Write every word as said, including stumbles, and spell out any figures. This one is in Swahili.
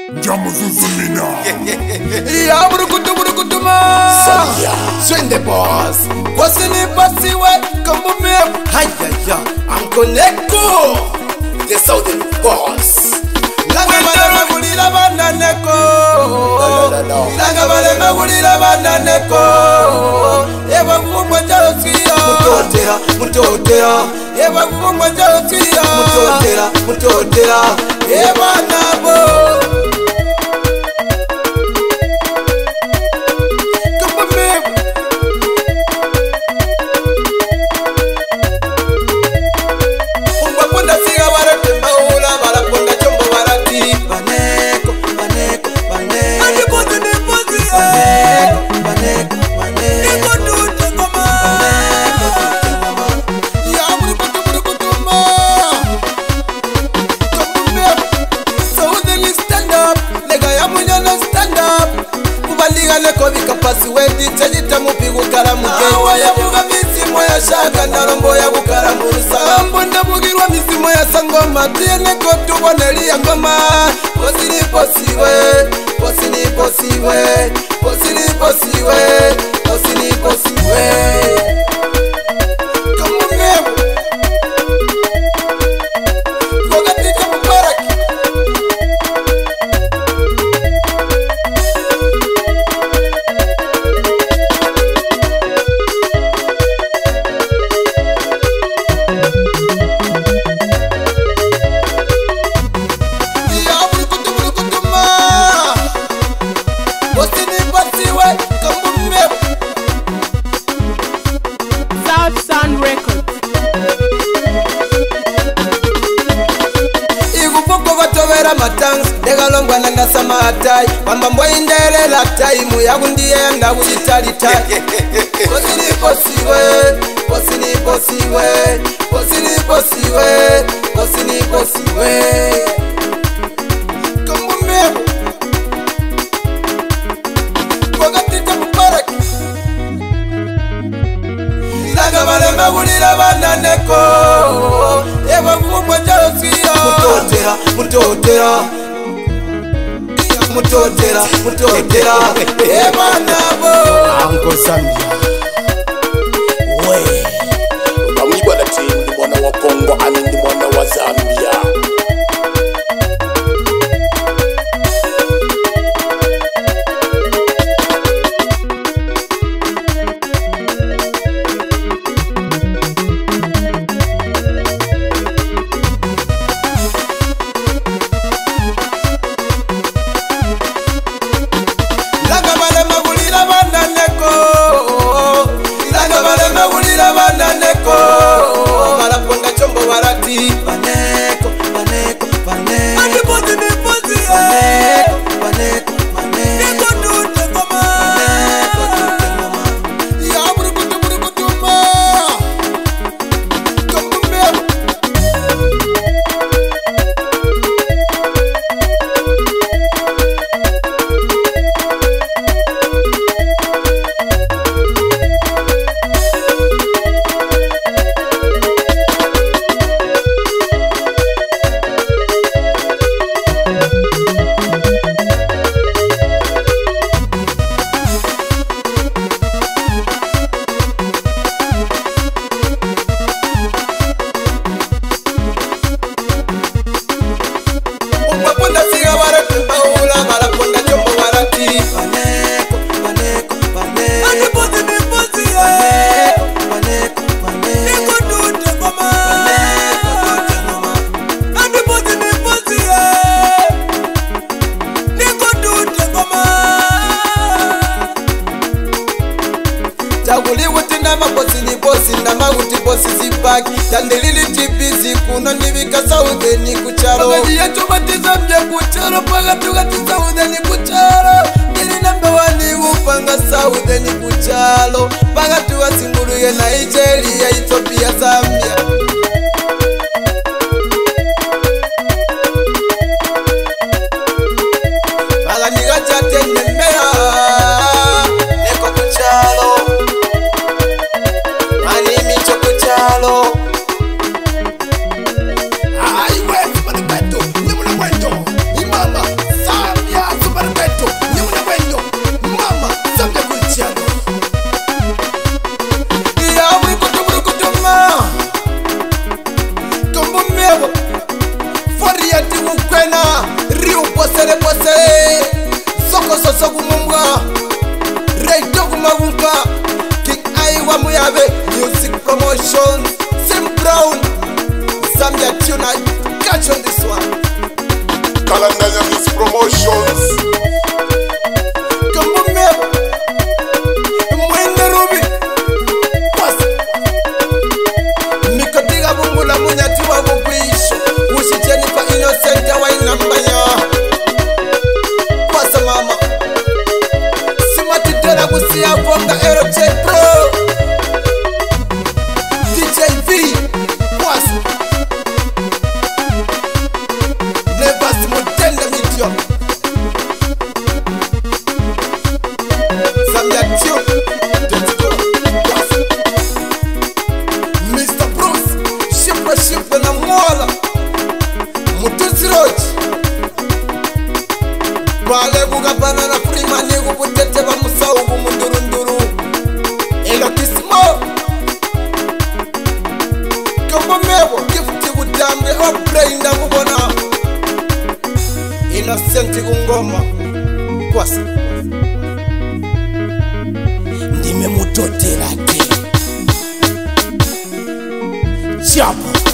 Jamu Zuzumina. Ya burukutu burukutu ma. Sonia, swing the boss. What's in it, passy way? Come on, me. Hi, ya, I'm Koneko, the southern boss. Langa bale magulira bana neko. Langa bale magulira bana neko. Eba kumwa jalo siya. Mutotera, mutotera. Eba kumwa jalo siya. Mutotera, mutotera. Eba nabo. Pasi wedi tajita mupigu karamu Awa ya buga misimo ya shaka Narombo ya bukaramu Sambo ndabugirwa misimo ya sangoma Tiene kotu waneli ya ngoma Posini posiwe Posini posiwe Posini posiwe Posini posiwe Kamungebu Kogatika mubaraki Matangs, negalongwa na nasama atai Wamba mbwa indere la taimu Yagu ndiye yanda ujitali tai Posini posiwe Posini posiwe Posini posiwe Posini posiwe Kambumebu Kogatita mubaraki Laga vale magulira bana neko Eba kumwa jalo siya Mutotera, mutotera. Mutotera, mutotera. Eba nabo Uncle Zambia. We Bamwibwa na timu ni mwana wa Kongo ani ni mwana wa Zambia. Paneko, paneko, paneko. Andi pozi ni pozi eh. Paneko, paneko. Niko tute ngoma. Paneko tute ngoma. Ya burukutu burukutu ma. Kambumebu. Chaguli wuti na mabosi ni bosi na mauti bosi zibaki Tandilili tipizi kuno nivika saude ni kucharo Pagadi ya chumatiza mja kucharo Pagatu gati saude ni kucharo Nili namba wani upanga saude ni kucharo Pagatu wa singuru ya Nigeria, Ethiopia, Zambia Pagani gachate nemea Eko kucharo Animi chokuchalo Ay, we, mani cuento, ni muna cuento. Mi mamá, sal. Zambia tonight. Catch on this one. Calendar Young's Promotions. Come on, man. Mwende Ruby. Pasa. Mikotiga bungula munyatiwa bukwisho. Ushijeni pa innocent wa inambaya. Pasa mama. Simati tena kusia bonga Aerojet Pro. D J V. Pasa. Nevas Mutenda Medium. Zambia tune. Let's go. Pasa. Mister Bruce. Shipra shipra na mwala. Mutuzi Roach. Bale kugabana na prima nigu kutete ba musaugu munduru nduru. Elo kismo. Kombo mebo gifti kudambe obrainda kubona. Innocent kungoma. Kwasa. Ndime mutotera ke. Chapo.